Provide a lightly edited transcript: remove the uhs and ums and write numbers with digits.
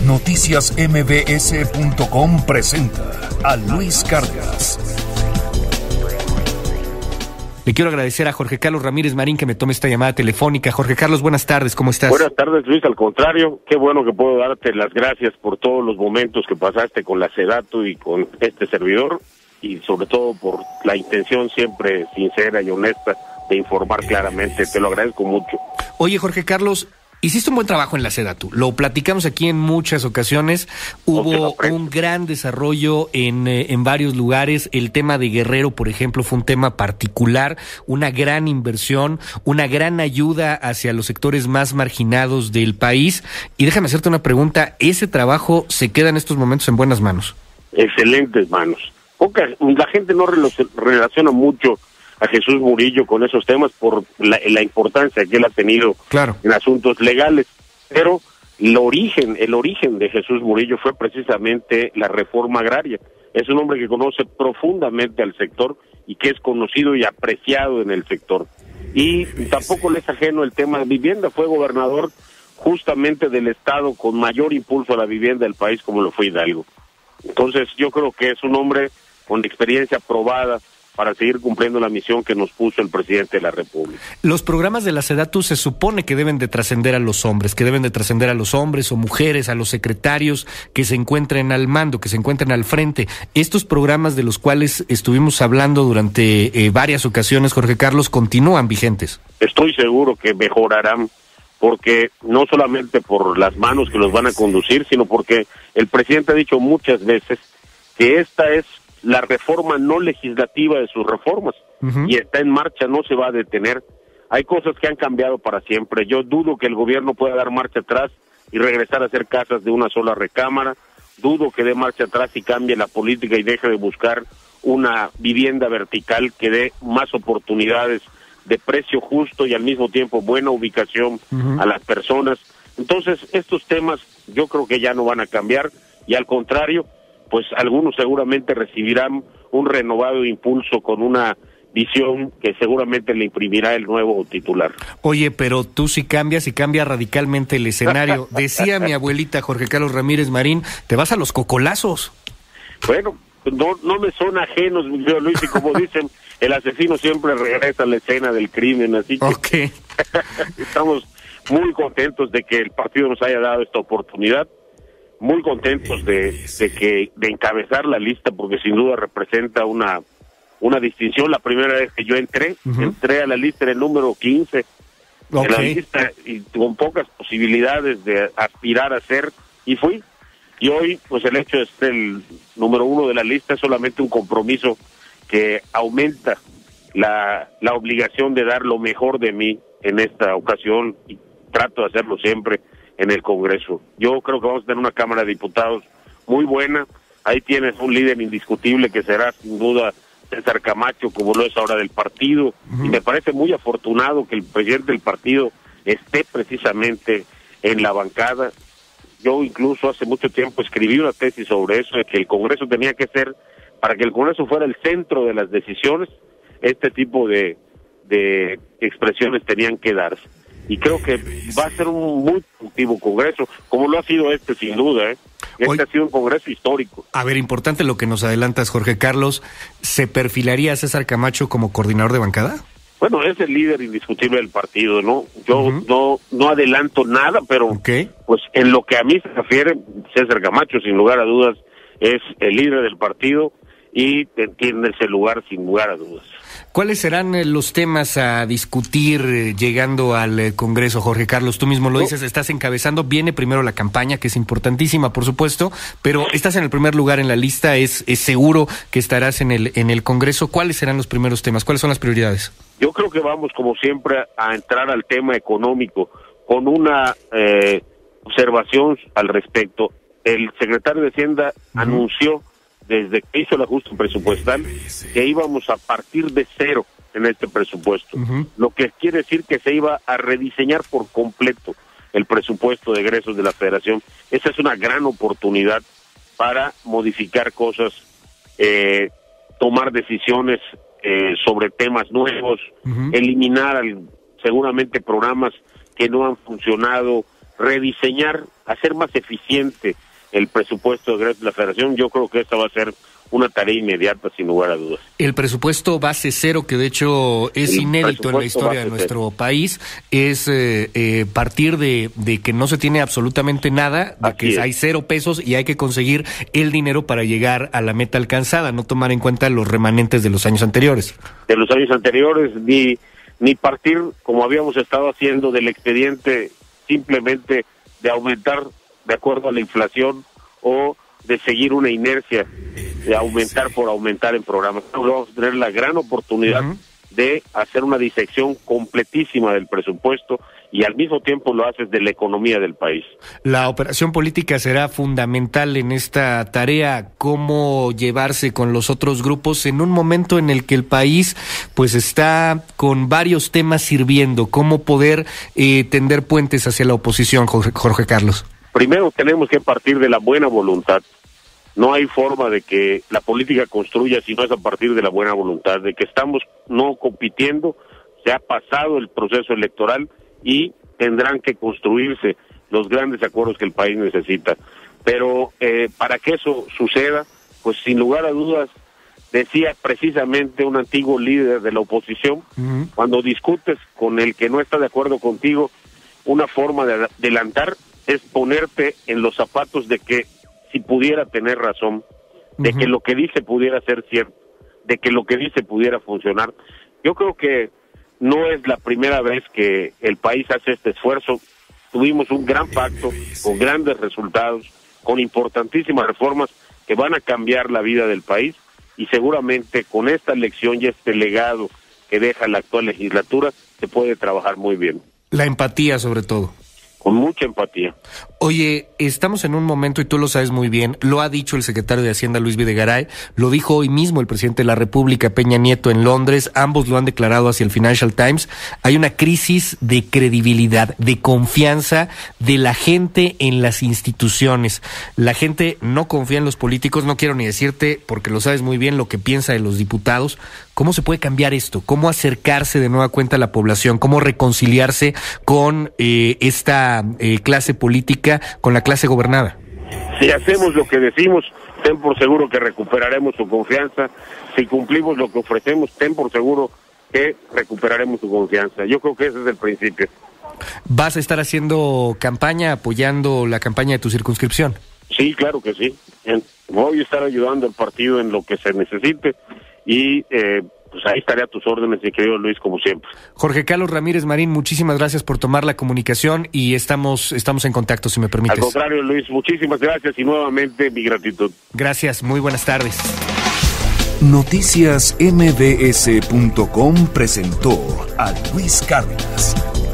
Noticias MBS.com presenta a Luis Cárdenas. Le quiero agradecer a Jorge Carlos Ramírez Marín que me tome esta llamada telefónica. Jorge Carlos, buenas tardes, ¿cómo estás? Buenas tardes, Luis, al contrario, qué bueno que puedo darte las gracias por todos los momentos que pasaste con la SEDATU y con este servidor, y sobre todo por la intención siempre sincera y honesta de informar claramente, te lo agradezco mucho. Oye, Jorge Carlos, hiciste un buen trabajo en la SEDATU, lo platicamos aquí en muchas ocasiones, hubo un gran desarrollo en varios lugares, el tema de Guerrero, por ejemplo, fue un tema particular, una gran inversión, una gran ayuda hacia los sectores más marginados del país, y déjame hacerte una pregunta, ¿ese trabajo se queda en estos momentos en buenas manos? Excelentes manos. La gente no relaciona mucho a Jesús Murillo con esos temas por la importancia que él ha tenido en asuntos legales, pero el origen de Jesús Murillo fue precisamente la reforma agraria. Es un hombre que conoce profundamente al sector y que es conocido y apreciado en el sector. Y tampoco le es ajeno el tema de vivienda, fue gobernador justamente del estado con mayor impulso a la vivienda del país, como lo fue Hidalgo. Entonces yo creo que es un hombre con experiencia probada para seguir cumpliendo la misión que nos puso el presidente de la República. Los programas de la SEDATU se supone que deben de trascender a los hombres, o mujeres, a los secretarios que se encuentren al mando, que se encuentren al frente. Estos programas de los cuales estuvimos hablando durante varias ocasiones, Jorge Carlos, continúan vigentes. Estoy seguro que mejorarán, porque no solamente por las manos que los van a conducir, sino porque el presidente ha dicho muchas veces que esta es la reforma no legislativa de sus reformas, y está en marcha, no se va a detener. Hay cosas que han cambiado para siempre. Yo dudo que el gobierno pueda dar marcha atrás y regresar a hacer casas de una sola recámara. Dudo que dé marcha atrás y cambie la política y deje de buscar una vivienda vertical que dé más oportunidades de precio justo y al mismo tiempo buena ubicación a las personas. Entonces, estos temas yo creo que ya no van a cambiar, y al contrario, pues algunos seguramente recibirán un renovado impulso con una visión que seguramente le imprimirá el nuevo titular. Oye, pero tú sí cambias y cambia radicalmente el escenario. Decía mi abuelita Jorge Carlos Ramírez Marín, te vas a los cocolazos. Bueno, no me son ajenos, Luis, y como dicen, el asesino siempre regresa a la escena del crimen, así que estamos muy contentos de que el partido nos haya dado esta oportunidad. Muy contentos de encabezar la lista, porque sin duda representa una distinción. La primera vez que yo entré a la lista, era el número 15 de la lista, y con pocas posibilidades de aspirar a ser, y fui. Y hoy, pues el hecho de ser el número 1 de la lista es solamente un compromiso que aumenta la obligación de dar lo mejor de mí en esta ocasión, y trato de hacerlo siempre en el Congreso. Yo creo que vamos a tener una Cámara de Diputados muy buena. Ahí tienes un líder indiscutible que será sin duda César Camacho, como lo es ahora del partido, y me parece muy afortunado que el presidente del partido esté precisamente en la bancada. Yo incluso hace mucho tiempo escribí una tesis sobre eso, de que el Congreso tenía que ser, para que el Congreso fuera el centro de las decisiones, este tipo de expresiones tenían que darse. Y creo que va a ser un muy productivo Congreso, como lo ha sido sin duda, ha sido un Congreso histórico. A ver, importante lo que nos adelantas, Jorge Carlos, ¿se perfilaría a César Camacho como coordinador de bancada? Bueno, es el líder indiscutible del partido, ¿no? Yo no adelanto nada, pero pues en lo que a mí se refiere, César Camacho, sin lugar a dudas, es el líder del partido y tiene ese lugar sin lugar a dudas. ¿Cuáles serán los temas a discutir llegando al Congreso, Jorge Carlos? Tú mismo lo dices, estás encabezando, viene primero la campaña, que es importantísima, por supuesto, pero estás en el primer lugar en la lista, es seguro que estarás en el Congreso. ¿Cuáles serán los primeros temas? ¿Cuáles son las prioridades? Yo creo que vamos, como siempre, a entrar al tema económico con una observación al respecto. El secretario de Hacienda anunció, desde que hizo el ajuste presupuestal, que íbamos a partir de cero en este presupuesto, lo que quiere decir que se iba a rediseñar por completo el presupuesto de egresos de la Federación. Esa es una gran oportunidad para modificar cosas, tomar decisiones sobre temas nuevos, eliminar seguramente programas que no han funcionado rediseñar, hacer más eficiente el presupuesto de la Federación. Yo creo que esta va a ser una tarea inmediata, sin lugar a dudas. El presupuesto base cero, que de hecho es inédito en la historia de nuestro país, es partir de que no se tiene absolutamente nada, de que hay 0 pesos y hay que conseguir el dinero para llegar a la meta alcanzada, no tomar en cuenta los remanentes de los años anteriores. De los años anteriores, ni partir, como habíamos estado haciendo, del expediente simplemente de aumentar de acuerdo a la inflación o de seguir una inercia de aumentar por aumentar en programas. Vamos a tener la gran oportunidad de hacer una disección completísima del presupuesto y al mismo tiempo lo haces de la economía del país. La operación política será fundamental en esta tarea, cómo llevarse con los otros grupos en un momento en el que el país pues está con varios temas sirviendo, cómo poder tender puentes hacia la oposición, Jorge Carlos. Primero tenemos que partir de la buena voluntad. No hay forma de que la política construya si no es a partir de la buena voluntad, de que estamos no compitiendo, se ha pasado el proceso electoral y tendrán que construirse los grandes acuerdos que el país necesita. Pero para que eso suceda, pues sin lugar a dudas, decía precisamente un antiguo líder de la oposición, cuando discutes con el que no está de acuerdo contigo, una forma de adelantar es ponerte en los zapatos de que si pudiera tener razón, de que lo que dice pudiera ser cierto, de que lo que dice pudiera funcionar. Yo creo que no es la primera vez que el país hace este esfuerzo. Tuvimos un gran pacto con grandes resultados, con importantísimas reformas que van a cambiar la vida del país y seguramente con esta elección y este legado que deja la actual legislatura se puede trabajar muy bien. La empatía sobre todo. Con mucha empatía. Oye, estamos en un momento, y tú lo sabes muy bien, lo ha dicho el secretario de Hacienda, Luis Videgaray, lo dijo hoy mismo el presidente de la República, Peña Nieto, en Londres, ambos lo han declarado hacia el Financial Times, hay una crisis de credibilidad, de confianza de la gente en las instituciones. La gente no confía en los políticos, no quiero ni decirte, porque lo sabes muy bien, lo que piensa de los diputados. ¿Cómo se puede cambiar esto? ¿Cómo acercarse de nueva cuenta a la población? ¿Cómo reconciliarse con esta clase política, con la clase gobernada? Si hacemos lo que decimos, ten por seguro que recuperaremos su confianza. Si cumplimos lo que ofrecemos, ten por seguro que recuperaremos su confianza. Yo creo que ese es el principio. ¿Vas a estar haciendo campaña, apoyando la campaña de tu circunscripción? Sí, claro que sí. Voy a estar ayudando al partido en lo que se necesite. Y pues ahí estaré a tus órdenes, mi querido Luis, como siempre. Jorge Carlos Ramírez Marín, muchísimas gracias por tomar la comunicación y estamos en contacto, si me permites. Al contrario, Luis, muchísimas gracias y nuevamente mi gratitud. Gracias, muy buenas tardes. Noticias MBS.com presentó a Luis Cárdenas.